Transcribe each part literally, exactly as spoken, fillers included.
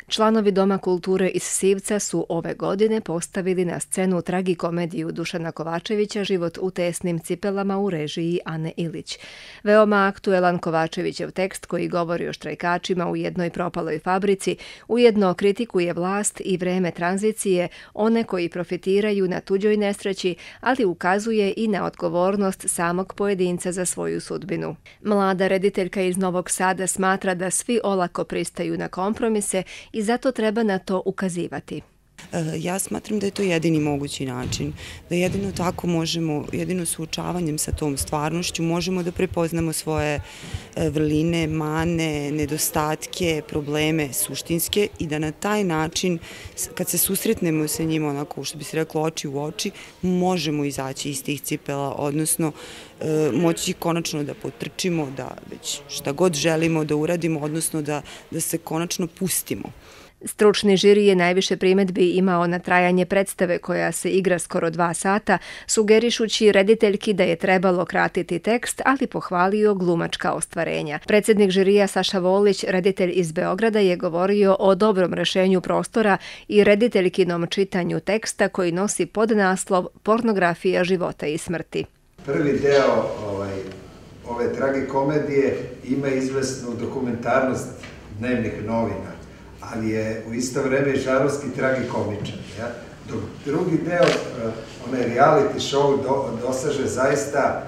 Članovi Doma kulture iz Sivca su ove godine postavili na scenu tragikomediju Dušana Kovačevića Život u tesnim cipelama u režiji Ane Ilić. Veoma aktuelan Kovačevićev tekst koji govori o štrajkačima u jednoj propaloj fabrici, ujedno kritikuje vlast i vreme tranzicije, one koji profitiraju na tuđoj nesreći, ali ukazuje i na odgovornost samog pojedinca za svoju sudbinu. Mlada rediteljka iz Novog Sada smatra da svi olako pristaju na kompromise i zato treba na to ukazivati. Ja smatram da je to jedini mogući način, da jedino tako možemo, jedino suočavanjem sa tom stvarnošću možemo da prepoznamo svoje vrline, mane, nedostatke, probleme suštinske i da na taj način, kad se susretnemo sa njima, onako što bi se reklo oči u oči, možemo izaći iz tih cipela, odnosno moći konačno da potrčimo, da već šta god želimo da uradimo, odnosno da, da se konačno pustimo. Stručni žiri je najviše primedbi imao na trajanje predstave koja se igra skoro dva sata, sugerišući rediteljki da je trebalo kratiti tekst, ali pohvalio glumačka ostvarenja. Predsjednik žirija Saša Volić, reditelj iz Beograda, je govorio o dobrom rešenju prostora i rediteljkinom čitanju teksta koji nosi podnaslov Pornografija života i smrti. Prvi deo ovaj, ove tragikomedije ima izvesnu dokumentarnost dnevnih novina, ali je u isto vreme žarovski tragikomičan. Ja? Dok drugi deo, onaj reality show, do, dosaže zaista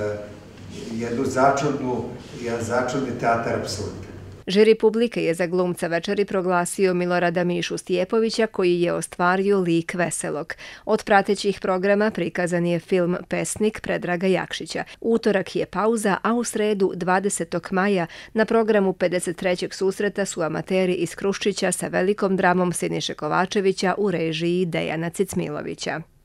uh, jednu začudnu, jedan začudni teatar apsurda. Žiri publike je za glumca večeri proglasio Milorada Mišu Stjepovića, koji je ostvario lik veselog. Od pratećih programa prikazan je film Pesnik Predraga Jakšića. Utorak je pauza, a u sredu dvadesetog maja na programu pedeset trećeg susreta su amateri iz Kruščića sa velikom dramom Siniše Kovačevića u režiji Dejana Cicmilovića.